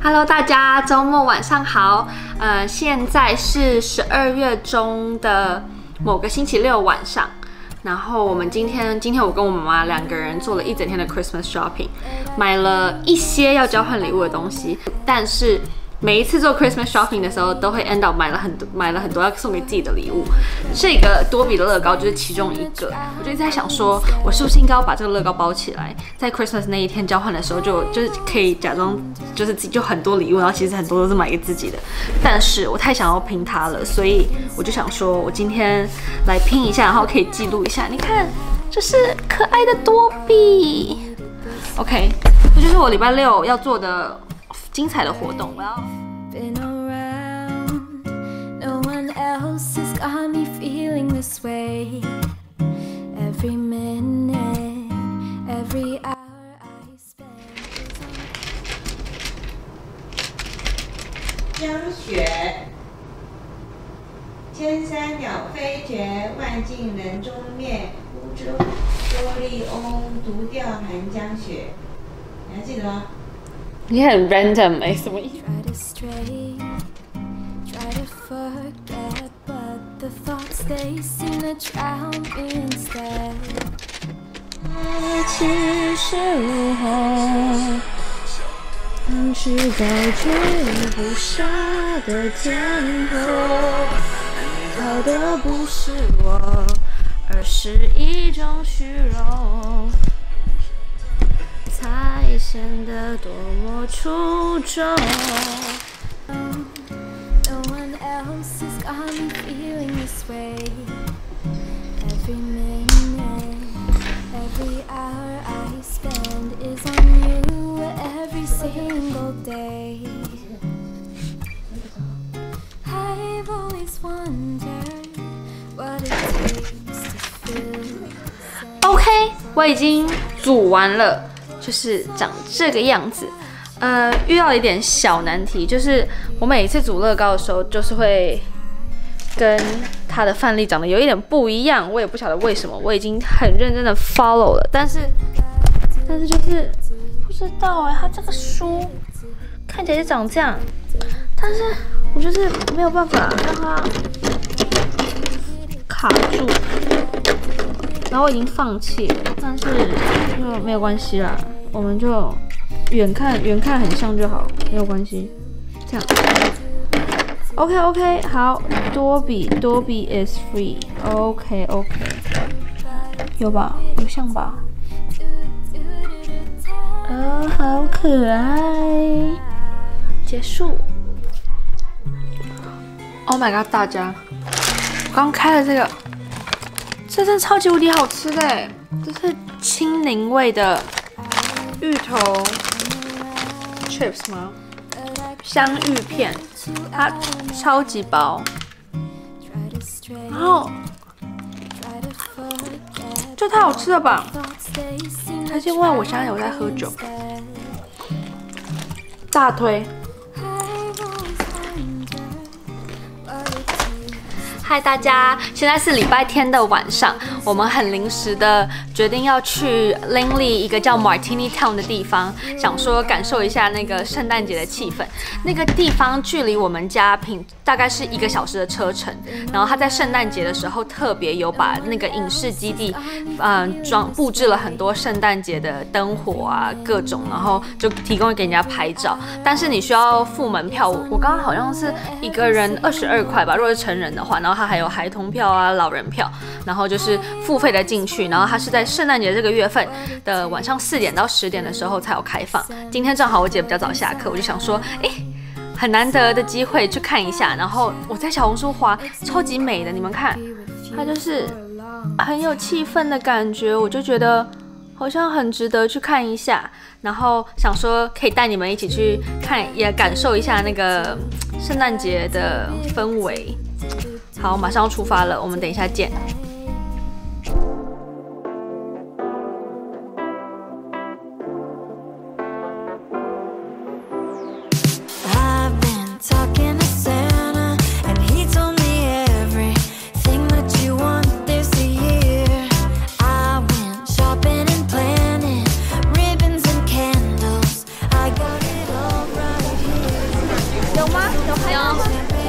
Hello， 大家周末晚上好。现在是12月中的某个星期六晚上。然后我们今天我跟我妈妈两个人做了一整天的 Christmas shopping， 买了一些要交换礼物的东西，但是每一次做 Christmas shopping 的时候，都会 end up 买了很多要送给自己的礼物。这个多比的乐高就是其中一个。我就一直在想说，我是不是应该要把这个乐高包起来，在 Christmas 那一天交换的时候就是可以假装就是自己就很多礼物，然后其实很多都是买给自己的。但是我太想要拼它了，所以我就想说，我今天来拼一下，然后可以记录一下。你看，这是可爱的多比。OK， 这就是我礼拜六要做的精彩的活动。我要。 江雪，千山鸟飞绝，万径人踪灭。孤舟蓑笠翁，独钓寒江雪。你还记得吗？ 你很 random 欸，什么意思？其实午后，是早追不杀的天后，靠的不是我，而是一种虚荣。才显得多么出众。OK， 我已经煮完了。就是长这个样子，遇到一点小难题，就是我每一次煮乐高的时候，就是会跟它的范例长得有一点不一样，我也不晓得为什么，我已经很认真的 follow 了，但是就是不知道它这个书看起来就长这样，但是我就是没有办法让它卡住，然后我已经放弃了，但是就没有关系啦。我们就远看很像就好，没有关系。这样 ，OK， 好，多比 is free，OK， 有吧？有像吧？好可爱。结束。Oh my god， 大家，我刚开了这个，这真的超级无敌好吃的，这是青柠味的。芋头 chips 吗？香芋片，它超级薄，然后这太好吃了吧！还是因为我现在有在喝酒，大推。嗨，大家！现在是礼拜天的晚上，我们很临时的决定要去 Langley 一个叫 Martini Town 的地方，想说感受一下那个圣诞节的气氛。那个地方距离我们家大概是1个小时的车程，然后他在圣诞节的时候特别有把那个影视基地，布置了很多圣诞节的灯火啊，各种，然后就提供给人家拍照。但是你需要付门票，我刚刚好像是一个人22块吧，如果是成人的话，然后它还有孩童票啊、老人票，然后就是付费的进去，然后它是在圣诞节这个月份的晚上4点到10点的时候才有开放。今天正好我姐比较早下课，我就想说，很难得的机会去看一下。然后我在小红书滑，超级美的，你们看，它就是很有气氛的感觉，我就觉得好像很值得去看一下。然后想说可以带你们一起去看，也感受一下那个圣诞节的氛围。好，马上要出发了，我们等一下见。 哦。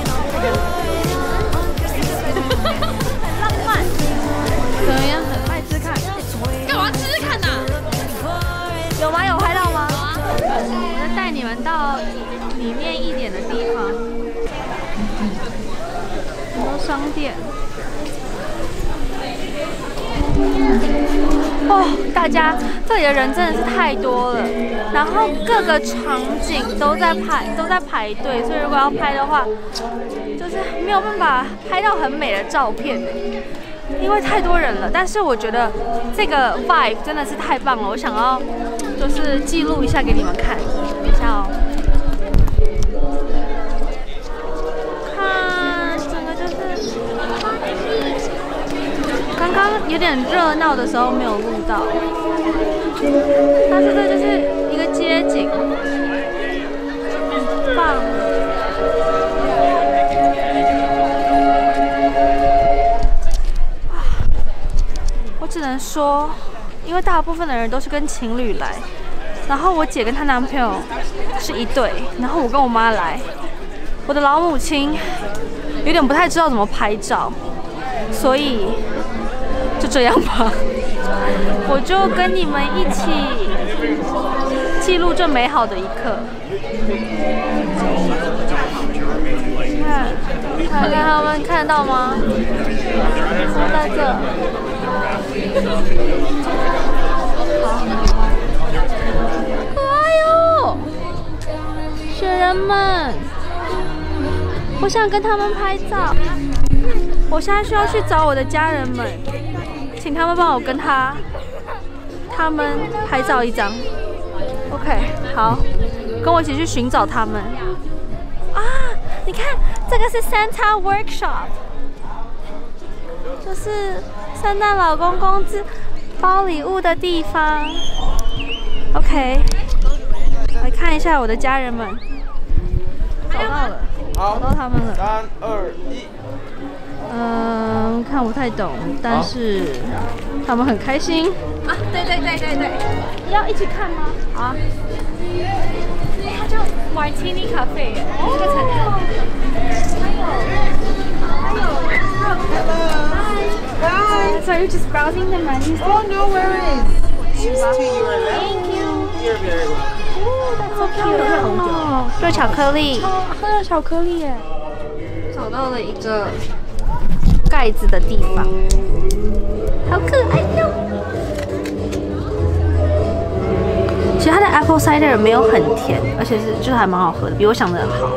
浪漫，怎么样？来吃看。干嘛吃看呐？有吗？有拍到吗？有啊。我再带你们到里面一点的地方，很多商店。哦，大家这里的人真的是太多了，然后各个场景都在排队，所以如果要拍的话，就是没有办法拍到很美的照片，因为太多人了。但是我觉得这个 vibe 真的是太棒了，我想要就是记录一下给你们看，等一下哦。看，整个就是。刚刚有点热闹的时候没有录到，但是这就是一个街景，很棒。我只能说，因为大部分的人都是跟情侣来，然后我姐跟她男朋友是一对，然后我跟我妈来，我的老母亲有点不太知道怎么拍照，所以。就这样吧，我就跟你们一起记录这美好的一刻。看他们看得到吗？在这。好，可爱哟！雪人们，我想跟他们拍照。我现在需要去找我的家人们。请他们帮我跟他们拍照一张 ，OK， 好，跟我一起去寻找他们。啊，你看，这个是 Santa Workshop， 就是圣诞老公公包礼物的地方。OK， 来看一下我的家人们，找到了，找到他们了。 3、2、1。 看不太懂，但是他们很开心啊！对，你要一起看吗？好。它叫 Martini Cafe， 这个城镇。还有。So you're just browsing the menu? Oh, no worries. Cheers to your left. Thank you. You're very welcome. Oh, that's so cute. 哦，热巧克力。热巧克力耶！找到了一个。盖子的地方，好可爱哟！其实它的 apple cider 没有很甜，而且就是还蛮好喝的，比我想的好。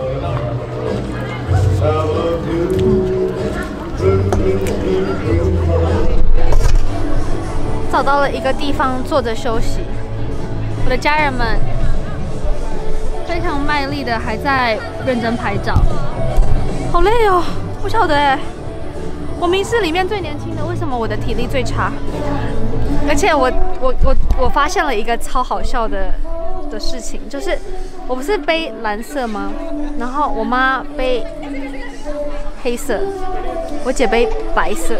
找到了一个地方坐着休息，我的家人们非常卖力的还在认真拍照，好累哦，不晓得哎。我明是里面最年轻的，为什么我的体力最差？而且我发现了一个超好笑的事情，就是我不是背蓝色吗？然后我妈背黑色，我姐背白色，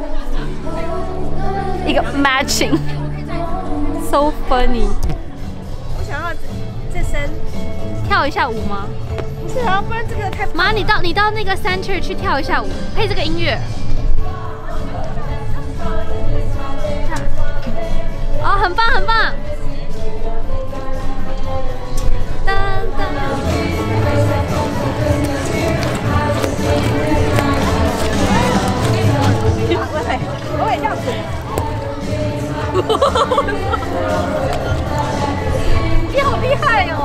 一个 matching，so funny。 我想要这身跳一下舞吗？ 不是啊，不然这个太…… 妈，你到那个 center 去跳一下舞，配这个音乐。哦，很棒很棒！噔噔。 我也这样子。 你好厉害哦！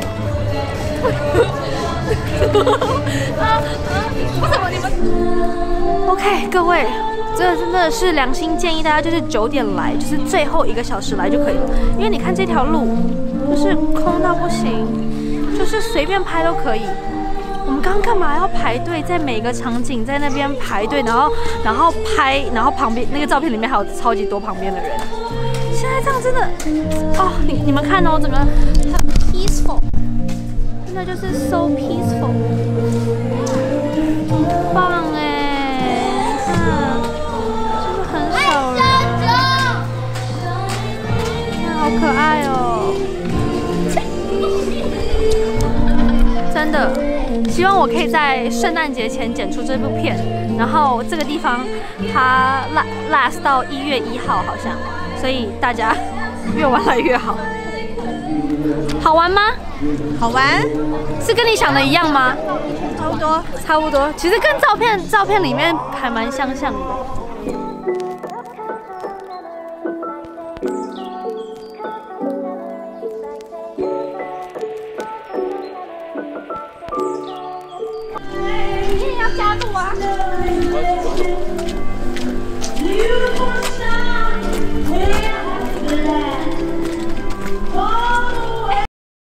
为什么你们 ？OK， 各位。这真的是良心建议，大家就是9点来，就是最后1个小时来就可以了。因为你看这条路，就是空到不行，就是随便拍都可以。我们刚刚干嘛要排队，在每个场景在那边排队，然后拍，然后旁边那个照片里面还有超级多旁边的人。现在这样真的，哦，你们看哦，整个很 peaceful， 真的就是 so peaceful， 棒哎！好可爱哦！真的， 希望我可以在圣诞节前剪出这部片。然后这个地方它 last 到1月1号好像，所以大家越晚来越好。好玩吗？ 好玩， 是跟你想的一样吗？ 差不多。 差不多，其实跟照片里面还蛮相像的。你也要加入啊！